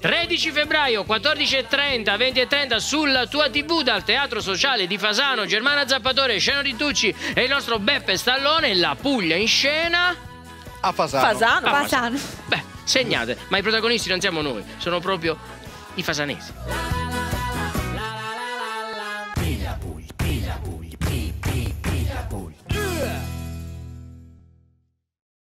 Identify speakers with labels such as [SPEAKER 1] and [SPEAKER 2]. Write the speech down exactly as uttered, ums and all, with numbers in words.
[SPEAKER 1] tredici febbraio, quattordici e trenta, venti e trenta sulla tua tivù dal Teatro Sociale di Fasano, Germana Zappatore, Sceno Ritucci e il nostro Beppe Stallone, La Puglia in scena
[SPEAKER 2] a Fasano.
[SPEAKER 3] Fasano.
[SPEAKER 1] Ah,
[SPEAKER 4] Fasano.
[SPEAKER 1] Beh, segnate, ma i protagonisti non siamo noi, sono proprio i fasanesi.